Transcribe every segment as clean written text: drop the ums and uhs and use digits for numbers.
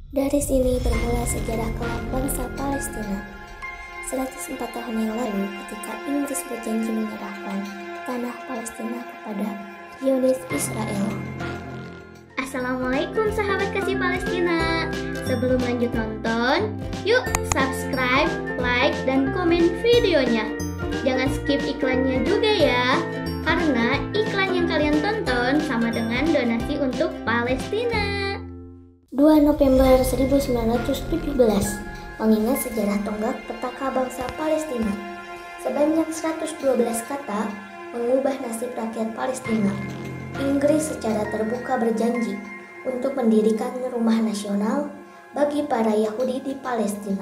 Dari sini bermula sejarah kelam bangsa Palestina. 104 tahun yang lalu ketika Inggris berjanji menyerahkan tanah Palestina kepada Zionis Israel. Assalamualaikum sahabat kasih Palestina. Sebelum lanjut nonton, yuk subscribe, like, dan komen videonya. Jangan skip iklannya juga ya, karena iklan yang kalian tonton sama dengan donasi untuk Palestina. 2 November 1917 mengingat sejarah tonggak petaka bangsa Palestina. Sebanyak 112 kata mengubah nasib rakyat Palestina. Inggris secara terbuka berjanji untuk mendirikan rumah nasional bagi para Yahudi di Palestina.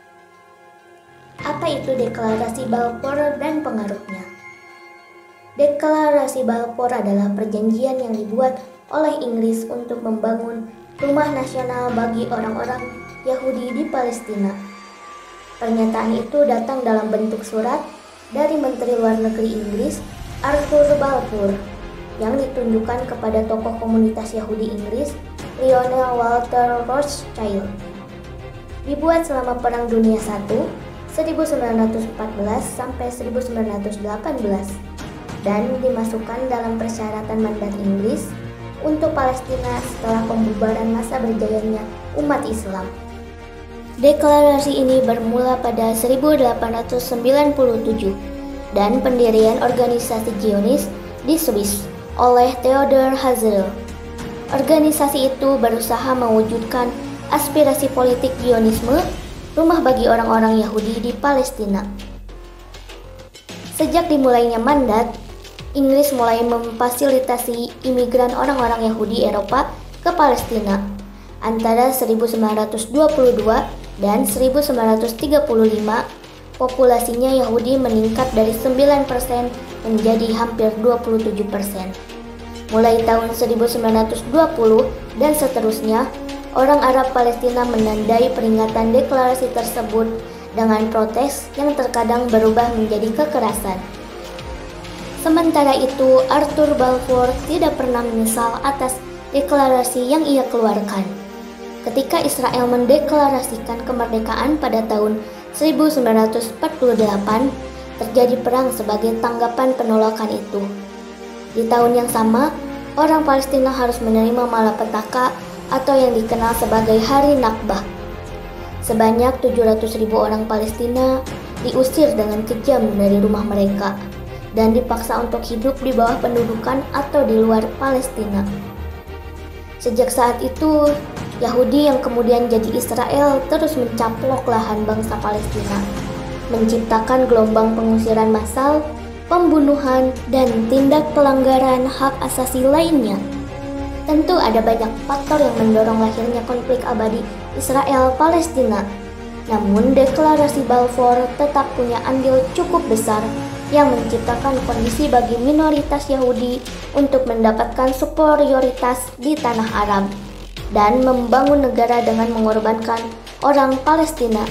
Apa itu Deklarasi Balfour dan pengaruhnya? Deklarasi Balfour adalah perjanjian yang dibuat oleh Inggris untuk membangun rumah nasional bagi orang-orang Yahudi di Palestina. Pernyataan itu datang dalam bentuk surat dari Menteri Luar Negeri Inggris Arthur Balfour yang ditunjukkan kepada tokoh komunitas Yahudi Inggris Lionel Walter Rothschild. Dibuat selama Perang Dunia I 1914 sampai 1918 dan dimasukkan dalam persyaratan mandat Inggris untuk Palestina setelah pembubaran masa berjayanya umat Islam. Deklarasi ini bermula pada 1897 dan pendirian organisasi Zionis di Swiss oleh Theodor Herzl. Organisasi itu berusaha mewujudkan aspirasi politik Zionisme, rumah bagi orang-orang Yahudi di Palestina. Sejak dimulainya mandat, Inggris mulai memfasilitasi imigran orang-orang Yahudi Eropa ke Palestina. Antara 1922 dan 1935, populasinya Yahudi meningkat dari 9% menjadi hampir 27%. Mulai tahun 1920 dan seterusnya, orang Arab Palestina menandai peringatan deklarasi tersebut dengan protes yang terkadang berubah menjadi kekerasan. Sementara itu, Arthur Balfour tidak pernah menyesal atas deklarasi yang ia keluarkan. Ketika Israel mendeklarasikan kemerdekaan pada tahun 1948, terjadi perang sebagai tanggapan penolakan itu. Di tahun yang sama, orang Palestina harus menerima malapetaka atau yang dikenal sebagai Hari Nakbah. Sebanyak 700.000 orang Palestina diusir dengan kejam dari rumah mereka dan dipaksa untuk hidup di bawah pendudukan atau di luar Palestina. Sejak saat itu, Yahudi yang kemudian jadi Israel terus mencaplok lahan bangsa Palestina, menciptakan gelombang pengusiran massal, pembunuhan, dan tindak pelanggaran hak asasi lainnya. Tentu ada banyak faktor yang mendorong lahirnya konflik abadi Israel-Palestina. Namun, deklarasi Balfour tetap punya andil cukup besar yang menciptakan kondisi bagi minoritas Yahudi untuk mendapatkan superioritas di tanah Arab dan membangun negara dengan mengorbankan orang Palestina.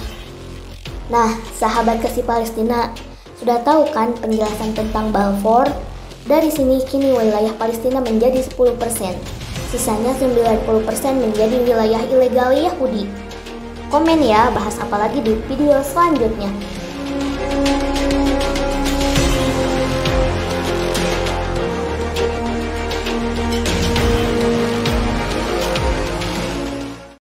Nah, sahabat kasih Palestina, sudah tahu kan penjelasan tentang Balfour? Dari sini kini wilayah Palestina menjadi 10%, sisanya 90% menjadi wilayah ilegal Yahudi. Komen ya, bahas apa lagi di video selanjutnya.